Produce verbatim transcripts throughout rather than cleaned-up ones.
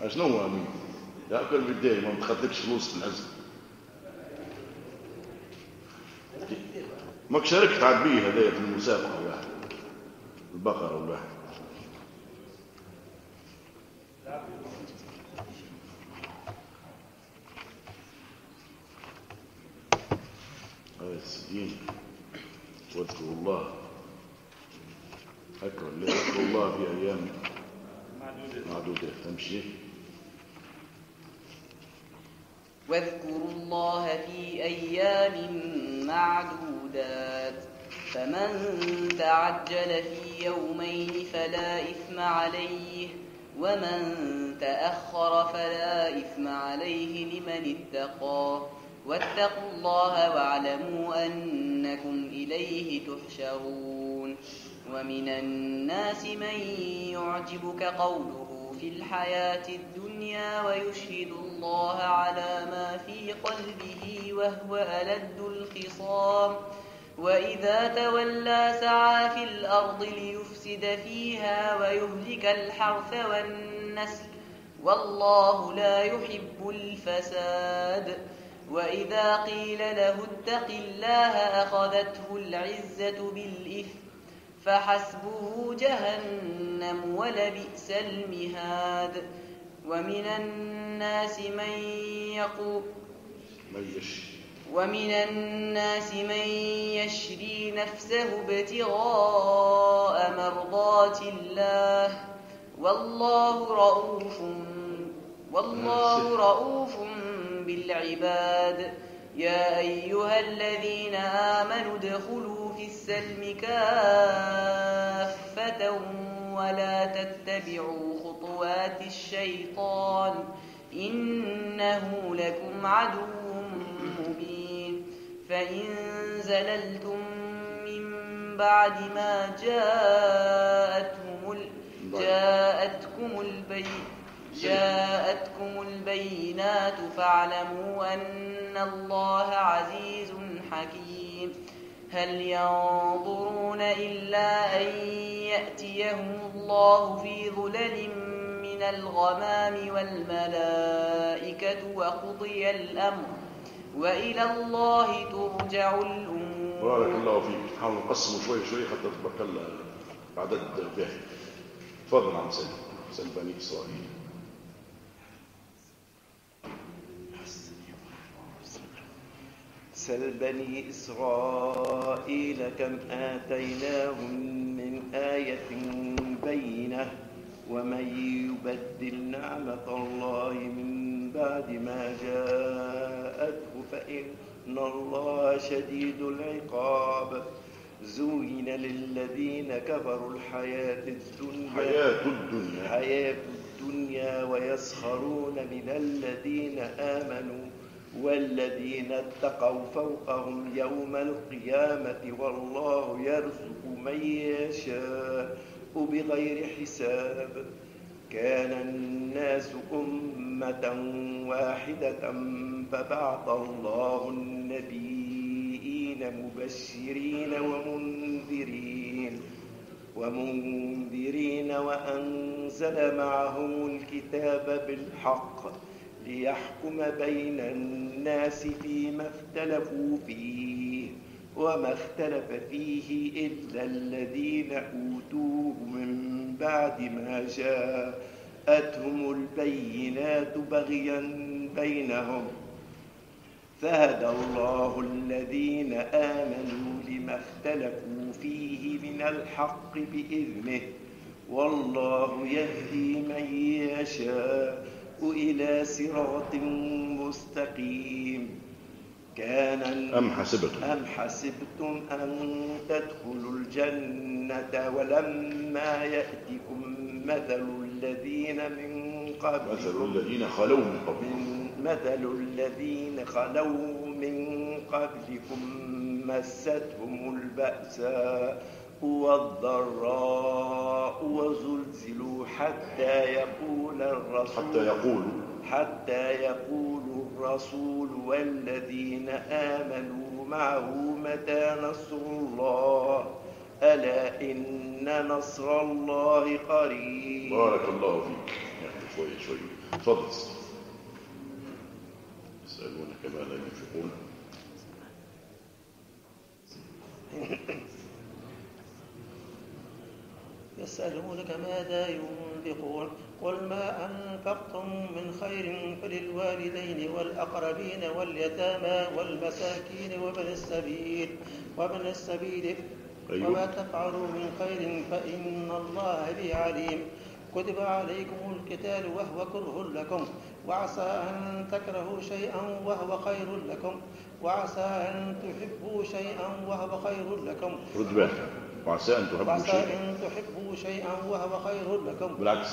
شنو هو امين؟ ياكل بالدير ما متخلكش فلوس في الحزب. ماك شاركت عاد بيه هذايا في المسابقه ولا البقره ولا هذا السجين. واذكروا الله أكبر اللي يذكروا الله في أيام معدودات. تمشي. واذكروا الله في أيام معدودات فمن تعجل في يومين فلا إثم عليه ومن تأخر فلا إثم عليه لمن اتقى واتقوا الله واعلموا أنكم إليه تحشرون. ومن الناس من يعجبك قوله في الحياة الدنيا ويشهد الله على ما في قلبه وهو ألد الخصام وإذا تولى سعى في الأرض ليفسد فيها ويهلك الحرث والنسل والله لا يحب الفساد. وإذا قيل له اتق الله أخذته العزة بالإثم فحسبه جهنم ولبئس المهاد. ومن الناس من يقول ومن الناس من يشري نفسه ابتغاء مرضات الله والله رؤوف والله رؤوف بالعباد. يا أيها الذين آمنوا ادخلوا في السلم كافة ولا تتبعوا خطوات الشيطان إنه لكم عدو مبين. فإن زللتم من بعد ما جاءتهم جاءتكم البينات جاءتكم البينات فاعلموا أن الله عزيز حكيم. هل ينظرون إلا أن يأتيهم الله في ظلل من الغمام والملائكة وقضي الأمر وإلى الله ترجع الأمور. بارك الله فيك. نحاول نقسمه شوي شوي حتى تبقى العدد باهي. تفضل عم سلم سلم بني إسرائيل. سل بني إسرائيل كم آتيناهم من آية بينة ومن يبدل نعمة الله من بعد ما جاءته فإن الله شديد العقاب. زين للذين كفروا الحياة الدنيا حياة الدنيا حياة الدنيا ويسخرون من الذين آمنوا والذين اتقوا فوقهم يوم القيامة والله يرزق من يشاء بغير حساب. كان الناس أمة واحدة فبعث الله النبيين مبشرين ومنذرين ومنذرين وأنزل معهم الكتاب بالحق ليحكم بين الناس فيما اختلفوا فيه وما اختلف فيه إلا الذين أوتوه من بعد ما جاءتهم البينات بغيا بينهم فهدى الله الذين آمنوا لما اختلفوا فيه من الحق بإذنه والله يهدي من يشاء إلى صراط مستقيم. كان أم حسبتم أم حسبتم أن تدخلوا الجنة ولما يأتكم مثل الذين من قبلكم مثل الذين خلوا من قبلكم مثل الذين خلوا من قبلكم مستهم البأساء والضراء وزلزلوا حتى يقول الرسول حتى يقول حتى يقول الرسول والذين آمنوا معه متى نصر الله ألا إن نصر الله قريب. بارك الله فيك. يعني شوية شوية. تفضل. يسألونك ماذا ينفقون. يسألونك ماذا ينفقون قل ما أنفقتم من خير فللوالدين والأقربين واليتامى والمساكين وابن السبيل وابن السبيل أيوه. وما تفعلوا من خير فإن الله به عليم. كتب عليكم القتال وهو كره لكم وعسى أن تكرهوا شيئا وهو خير لكم وعسى أن تحبوا شيئا وهو خير لكم. رد بالك. وعسى أن تحبوا وعسى شيئا. أن تحبوا شيئا وهو خير لكم. بالعكس.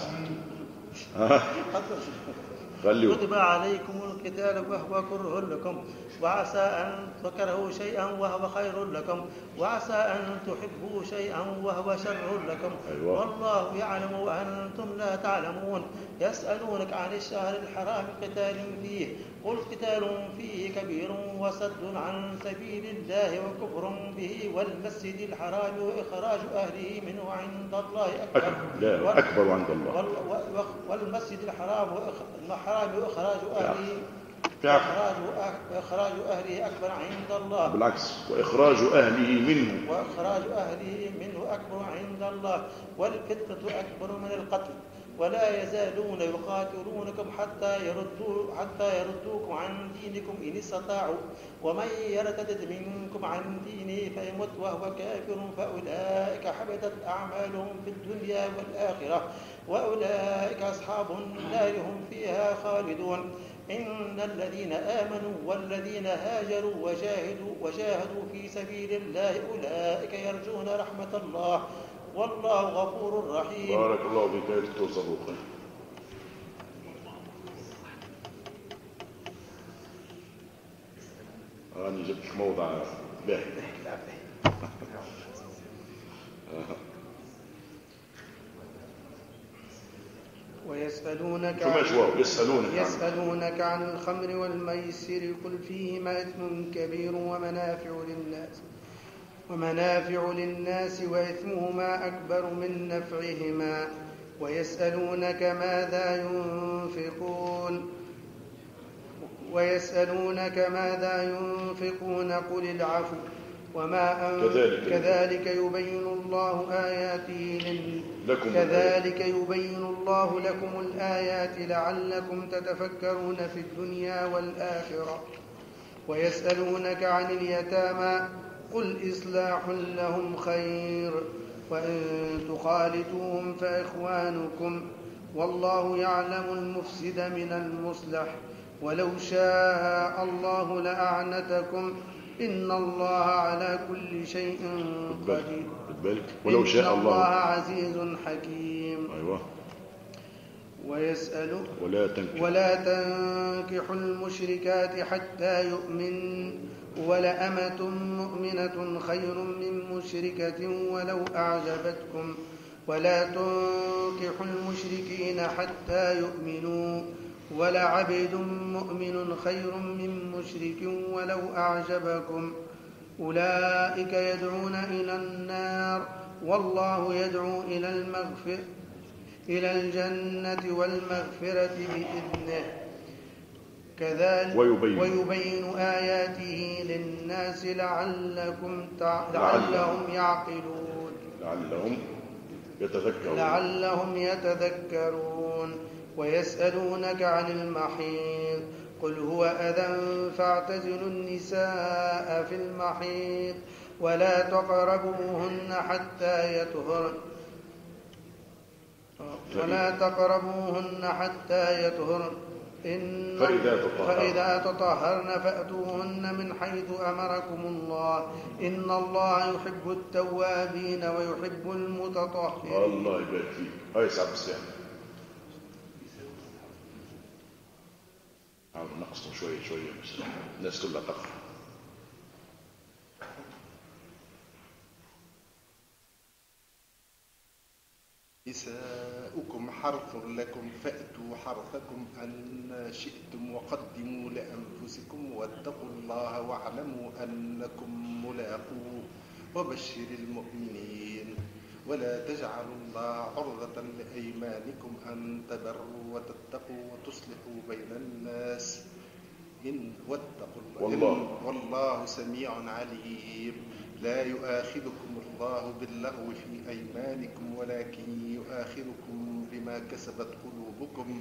خليه. كتب عليكم القتال وهو كره لكم وعسى أن تكرهوا شيئا وهو خير لكم وعسى أن تحبوا شيئا وهو شر لكم. أيوة. والله يعلم وأنتم لا تعلمون. يسألونك عن الشهر الحرام قتال فيه قل قتال فيه كبير وصد عن سبيل الله وكفر به والمسجد الحرام وإخراج أهله منه عند الله أكبر. لا أكبر عند الله. والمسجد الحرام الحرام وإخراج أهله إخراج إخراج أهله أكبر عند الله. بالعكس وإخراج أهله منه. وإخراج أهله منه أكبر عند الله والفتنة أكبر من القتل ولا يزالون يقاتلونكم حتى يردوا حتى يردوكم عن دينكم إن استطاعوا ومن يرتد منكم عن دينه فيمت وهو كافر فأولئك حبطت أعمالهم في الدنيا والآخرة وأولئك أصحاب النار هم فيها خالدون. إن الذين آمنوا والذين هاجروا وجاهدوا وجاهدوا في سبيل الله أولئك يرجون رحمة الله والله غفور رحيم. بارك الله فيك يا دكتور صدوق. أنا جبت موضع باهي. ويسألونك شو ماشي واو يسألونك يسألونك عن الخمر والميسر قل فيهما إثم كبير ومنافع للناس ومنافع للناس وإثمهما أكبر من نفعهما ويسألونك ماذا ينفقون ويسألونك ماذا ينفقون قل العفو وما أن كذلك, كذلك يبين الله آياته لكم كذلك يبين الله لكم الآيات لعلكم تتفكرون في الدنيا والآخرة. ويسألونك عن اليتامى قل إصلاح لهم خير وإن تخالطوهم فإخوانكم والله يعلم المفسد من المصلح ولو شاء الله لأعنتكم إن الله على كل شيء قدير. ولو شاء إن الله الله عزيز حكيم. أيوة. ويسأل ولا تنكحوا ولا تنكحوا المشركات حتى يؤمن ولأمة مؤمنة خير من مشركة ولو أعجبتكم ولا تنكحوا المشركين حتى يؤمنوا ولعبد مؤمن خير من مشرك ولو أعجبكم أولئك يدعون إلى النار والله يدعو إلى المغفرة إلى الجنة والمغفرة بإذنه كذلك ويبين, ويبين آياته للناس لعلكم تع... لعلهم يعقلون لعلهم يتذكرون لعلهم يتذكرون. ويسألونك عن المحيض قل هو أذى فاعتزلوا النساء في المحيض ولا تقربوهن حتى يطهرن ولا تقربوهن حتى يطهرن إن فإذا تطهرن, فإذا تطهرن فأتوهن من حيث أمركم الله إن الله يحب التوابين ويحب المتطهرين. الله يبارك فيك. هاي سعد السلام عاود نقصه شوية شوية بس الناس كلها تقرأ. نساؤكم حرث لكم فأتوا حرثكم أن شئتم وقدموا لأنفسكم واتقوا الله واعلموا أنكم ملاقوه وبشر المؤمنين. ولا تجعلوا الله عرضة لأيمانكم أن تبروا وتتقوا وتصلحوا بين الناس إن واتقوا الله والله. إن والله سميع عليم. لا يؤاخذكم الله باللغو في أيمانكم ولكن يؤاخذكم بما كسبت قلوبكم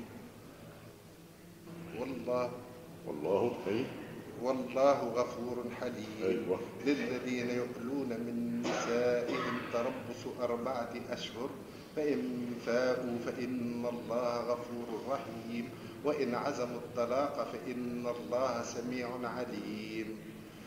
والله والله أي والله غفور حليم. أيوة. للذين يؤلون من نسائهم تربص أربعة أشهر فإن فاءوا فإن الله غفور رحيم. وإن عزموا الطلاق فإن الله سميع عليم.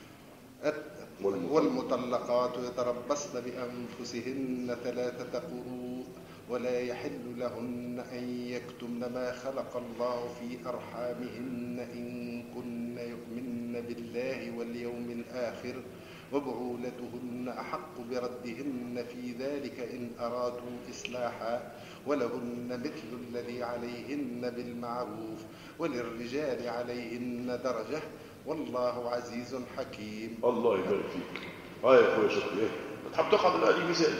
والمطلقات يتربصن بأنفسهن ثلاثة قروء ولا يحل لهن أن يكتمن ما خلق الله في أرحامهن إن كن يؤمن بالله واليوم الآخر وبعولتهن أحق بردهن في ذلك إن أرادوا إصلاحا ولهن مثل الذي عليهن بالمعروف وللرجال عليهن درجة والله عزيز حكيم. الله يبارك فيك. ها يا اخويا شكري ايه بتحب تقعد الآلي مثال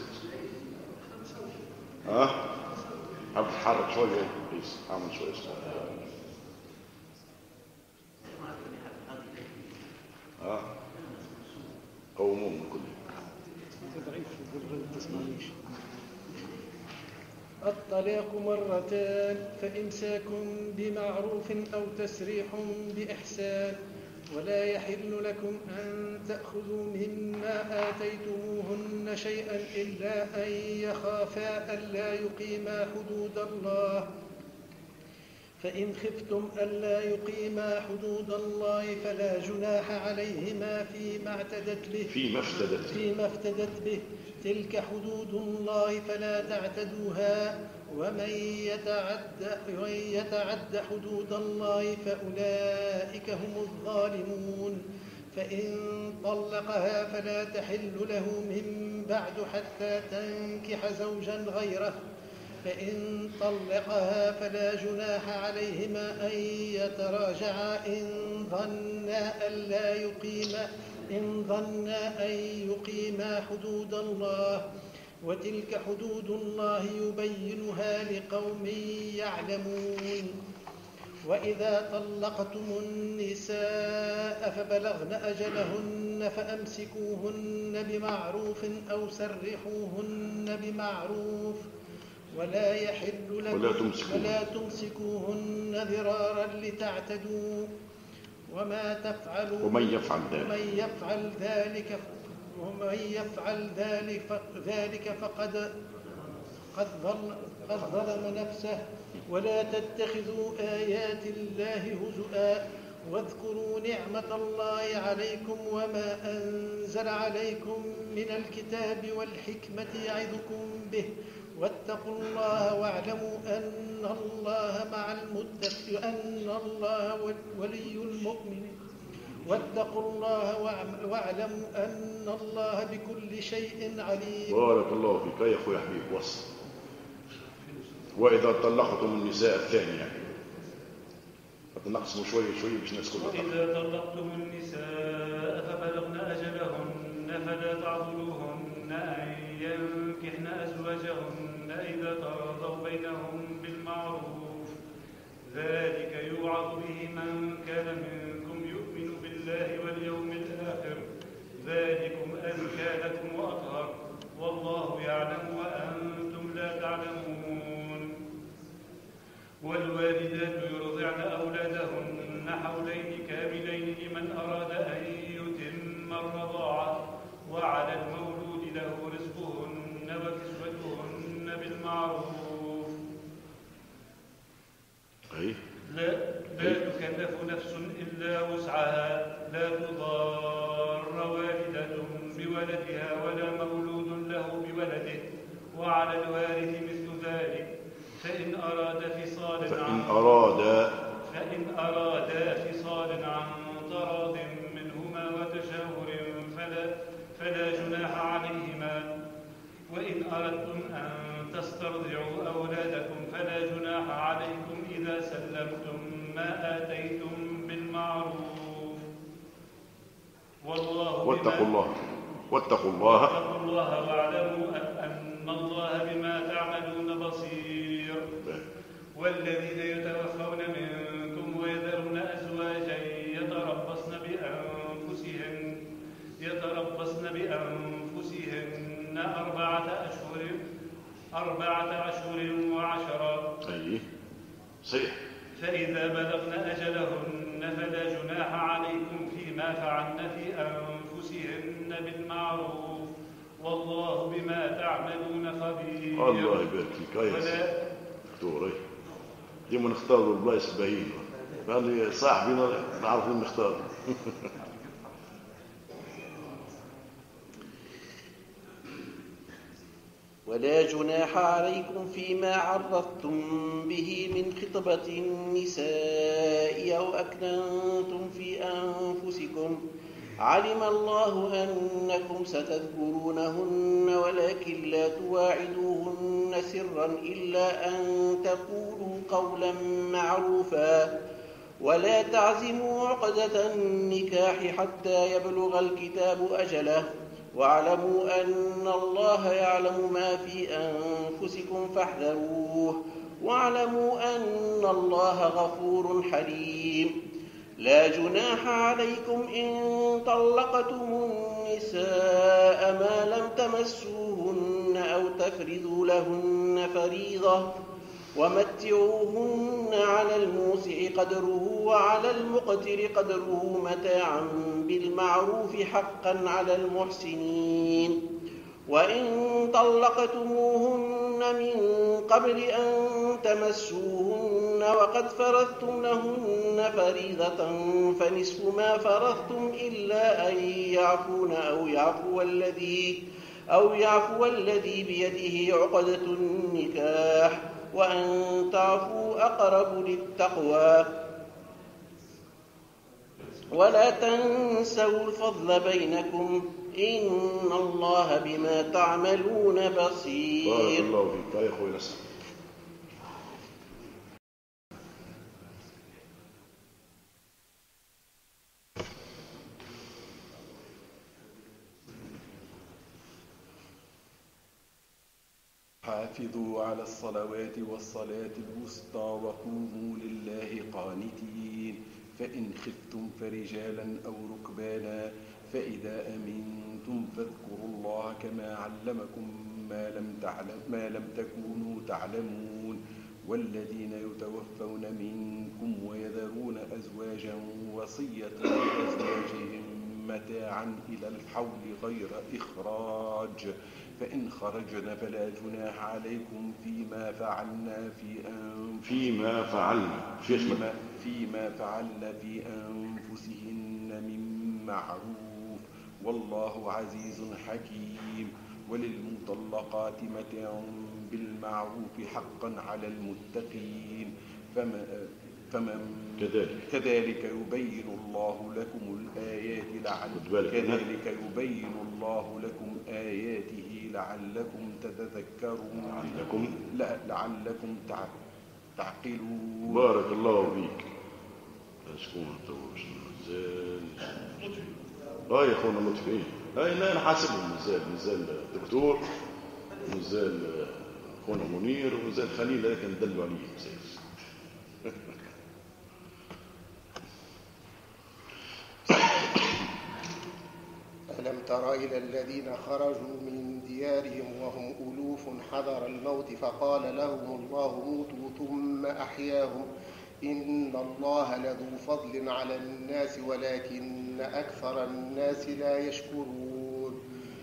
ها حب تتحرك شويه بس اعمل شويه ها قوموا من كل الطلاق مرتان فإمساك بمعروف أو تسريح بإحسان ولا يحل لكم أن تأخذوا مما آتيتموهن شيئا إلا أن يخافا ألا يقيما حدود الله فإن خفتم ألا يقيما حدود الله فلا جناح عليهما فيما اعتدت به فيما افتدت فيما افتدت به تلك حدود الله فلا تعتدوها ومن يتعد, ومن يتعد حدود الله فأولئك هم الظالمون. فإن طلقها فلا تحل له من بعد حتى تنكح زوجا غيره فإن طلقها فلا جناح عليهما أن يتراجعا إن ظنا ألا يقيما إن ظنا أن يقيما حدود الله وتلك حدود الله يبينها لقوم يعلمون. وإذا طلقتم النساء فبلغن أجلهن فأمسكوهن بمعروف أو سرحوهن بمعروف ولا يحل لكم ولا تمسكوهن, ولا تمسكوهن ضرارا لتعتدوا وما تفعلوا ومن يفعل ذلك ومن يفعل ذلك ومن يفعل ذلك ذلك فقد قد ظلم قد ظلم نفسه. ولا تتخذوا آيات الله هزؤا واذكروا نعمة الله عليكم وما أنزل عليكم من الكتاب والحكمة يعظكم به واتقوا الله واعلموا أن الله مع المتقين أن الله ولي المؤمنين واتقوا الله واعلموا أن الله بكل شيء عليم. بارك الله فيك يا أخوي حبيب وصل. وإذا طلقتم النساء الثانية فتنقسموا شوية شوية باش الناس كلها. وإذا طلقتم النساء فبلغن أجلهن فلا تعضلوهن أن ينكحن أزواجهن إذا تراضوا بينهم بالمعروف ذلك يوعظ به من كان منكم يؤمن بالله واليوم الآخر ذلكم أزكى لكم وأطهر والله يعلم وأنتم لا تعلمون. والوالدات يرضعن أولادهن حولين كاملين لمن أراد أن يتم الرضاعة وعلى المولود له رزقهن وكسوتهن بالمعروف أي لا, لا تكلف نفس إلا وسعها لا تضار والدة بولدها ولا مولود له بولده وعلى الوارث مثل ذلك فإن أراد فصالا فإن عن أراد فإن أراد فصالا عن تراض منهما وتشاور فلا فلا جناح عليهما. وإن أردتم أن تسترضعوا أولادكم فلا جناح عليكم إذا سلمتم ما آتيتم بالمعروف والله واتقوا الله واتقوا الله واتقوا الله واعلموا أن الله بما تعملون بصير. والذين يتوفون منكم ويذرون أزواجا يتربصن بأنفسهن يتربصن بأنفسهن أربعة أشهر أربعة أشهر وعشرا. أي صحيح. فإذا بلغن أجلهن فلا جناح عليكم فيما فعلن في أنفسهن بالمعروف والله بما تعملون خبير. الله يبارك فيك. أي دكتور ديما نختاروا البلايص الباهين، يعني صاحبنا نعرفوا نختار. ولا جناح عليكم فيما عرضتم به من خطبة النساء أو أكننتم في أنفسكم علم الله أنكم ستذكرونهن ولكن لا تواعدوهن سرا إلا أن تقولوا قولا معروفا ولا تعزموا عقدة النكاح حتى يبلغ الكتاب أجله واعلموا أن الله يعلم ما في أنفسكم فاحذروه واعلموا أن الله غفور حليم. لا جناح عليكم إن طلقتم النساء ما لم تمسوهن أو تفرضوا لهن فريضة ومتعوهن على الموسع قدره وعلى المقتر قدره متاعا بالمعروف حقا على المحسنين. وإن طلقتموهن من قبل أن تمسوهن وقد فرضتم لهن فريضة فنصف ما فرضتم إلا أن يعفون أو يعفو الذي أو يعفو الذي بيده عقدة النكاح وأن تعفوا أقرب للتقوى. ولا تنسوا الفضل بينكم إن الله بما تعملون بصير. بارك الله فيك يا أخوي نسأل. حافظوا على الصلوات والصلاة الوسطى وقوموا لله قانتين فإن خفتم فرجالا أو ركبانا فإذا أمنتم فاذكروا الله كما علمكم ما لم تعلم ما لم تكونوا تعلمون. والذين يتوفون منكم ويذرون أزواجا وصية لأزواجهم متاعا إلى الحول غير إخراج فإن خرجن فلا جناح عليكم فيما فعلنا في أنفسهن فيما فعلنا فيما, فيما فعلنا في أنفسهن من معروف والله عزيز حكيم. وللمطلقات متاع بالمعروف حقا على المتقين فما فمن كذلك كذلك يبين الله لكم الآيات لعلكم كذلك يبين الله لكم آياته لعلكم تتذكرون لعلكم لعلكم تعقلون. بارك الله فيك. شكون توش مازال اه يا اخونا لطفي هاي لا نحاسبهم مازال مازال الدكتور مازال اخونا منير ومازال خليل هذاك ندلوا عليه مازال. ألم تر إلى الذين خرجوا من ديارهم وهم ألوف حذر الموت فقال لهم الله موتوا ثم أحياهم إن الله لذو فضل على الناس ولكن أكثر الناس لا يشكرون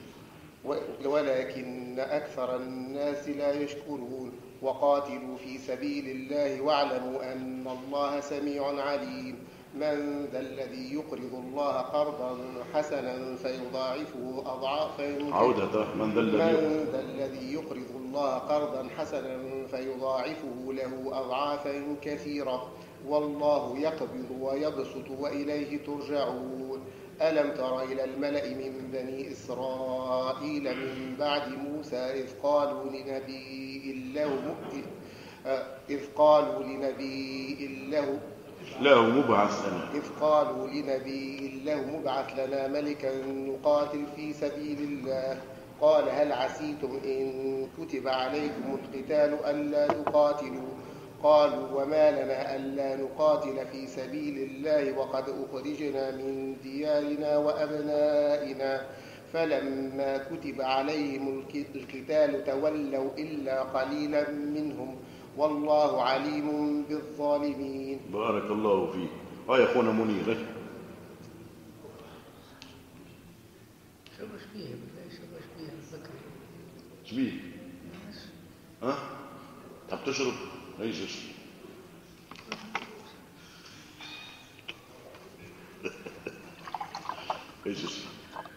ولكن أكثر الناس لا يشكرون. وقاتلوا في سبيل الله واعلموا أن الله سميع عليم. من ذا الذي يقرض الله قرضا حسنا فيضاعفه أضعافا عودة من ذا الذي من ذا الذي يقرض الله قرضا حسنا فيضاعفه له أضعافا كثيرة والله يقبض ويبسط وإليه ترجعون. ألم تر إلى الملأ من بني إسرائيل من بعد موسى إذ قالوا لنبي له إذ قالوا لنبي له له مبعث لنا إذ قالوا لنبي له مبعث لنا ملكا نقاتل في سبيل الله قال هل عسيتم إن كتب عليكم القتال ألا تقاتلوا قالوا وما لنا ألا نقاتل في سبيل الله وقد أخرجنا من ديارنا وأبنائنا فلما كتب عليهم القتال تولوا إلا قليلا منهم والله عليم بالظالمين. بارك الله فيك. هاي أخونا منير شبش فيه بالله شبش فيه الذكر شبيه ها تحب تشرب ايش اشرب ايش اشرب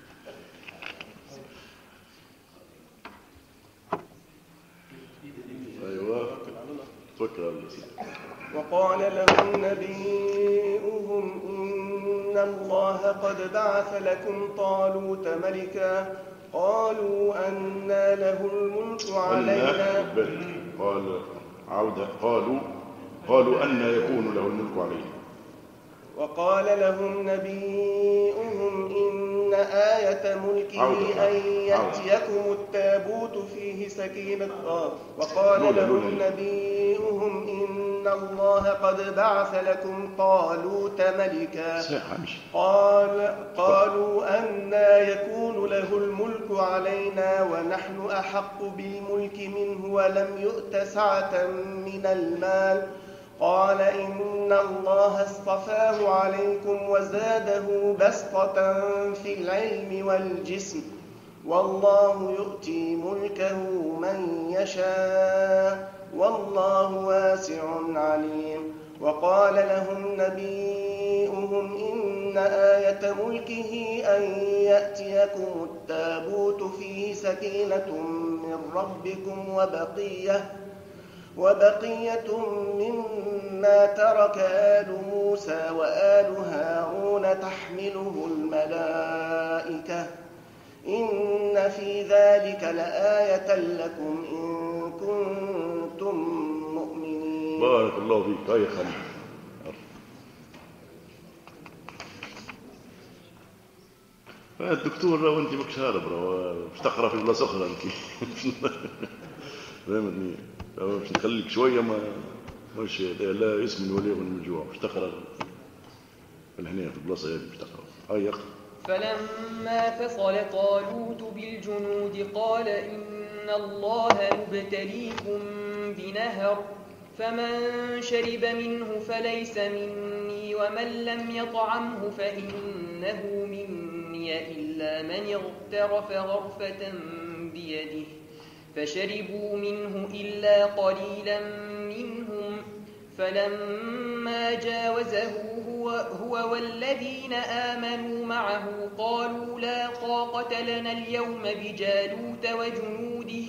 ايوه توكل على الله. وقال لهم نبيؤهم إن الله قد بعث لكم طالوت ملكا قالوا أنى له الملك علينا قال عودة قالوا قالوا أنى يكون له الملك علينا. وقال لهم نبيؤهم إن آية ملكه أن يأتيكم التابوت فيه سكينة آه. وقال لهم نبيؤهم إن الله قد بعث لكم طالوت ملكا قال قالوا أنى يكون له الملك علينا ونحن أحق بالملك منه ولم يؤت سعة من المال قال إن الله اصطفاه عليكم وزاده بسطة في العلم والجسم والله يؤتي ملكه من يشاء والله واسع عليم. وقال لهم نبيؤهم إن آية ملكه أن يأتيكم التابوت فيه سكينة من ربكم وبقية وبقية مما ترك آل موسى وآل هارون تحمله الملائكة إن في ذلك لآية لكم إن كنتم مؤمنين. بارك الله فيك. هيا خليل الدكتور لو انت مش هارب مش تقرا في بلا صخره انت فهمتني مش نخليك شويه ما مش لا اسم ولا من الجوع مش تقرا الهنا في البلاصه هذه مش تقرا. هاي اقرا. فلما فصل طالوت بالجنود قال إن الله مبتليكم بنهر فمن شرب منه فليس مني ومن لم يطعمه فإنه مني إلا من اغترف غرفة بيده فشربوا منه إلا قليلا منهم فلما جاوزه هو, هو والذين آمنوا معه قالوا لا طاقة لنا اليوم بجالوت وجنوده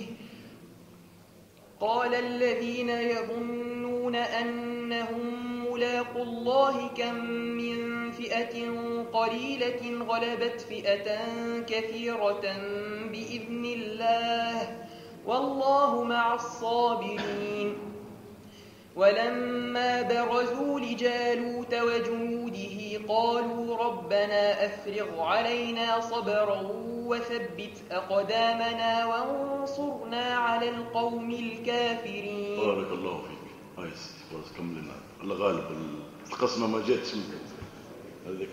قال الذين يظنون أنهم ملاقوا الله كم من فئة قليلة غلبت فئة كثيرة بإذن الله والله مع الصابرين. ولما برزوا لجالوت وجنوده قالوا ربنا أفرغ علينا صبرا وثبت أقدامنا وانصرنا على القوم الكافرين. بارك الله فيك. هاي خلاص كملنا. الله غالب القسمة ما جاتش هذاك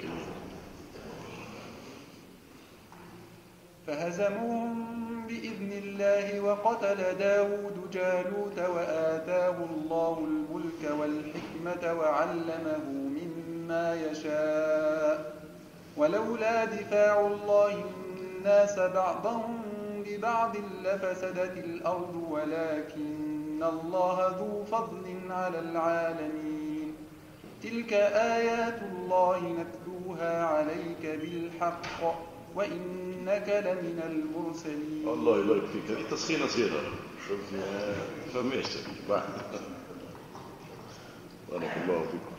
فهزموهم بإذن الله وقتل داود جالوت وآتاه الله الملك والحكمة وعلمه مما يشاء ولولا دفاع الله الناس بعضهم ببعض لفسدت الأرض ولكن الله ذو فضل على العالمين. تلك آيات الله نتلوها عليك بالحق وإنك لمن المرسلين. الله يبارك فيك. هذه تسخينة صغيرة شوف فماش تبي بارك الله فيكم.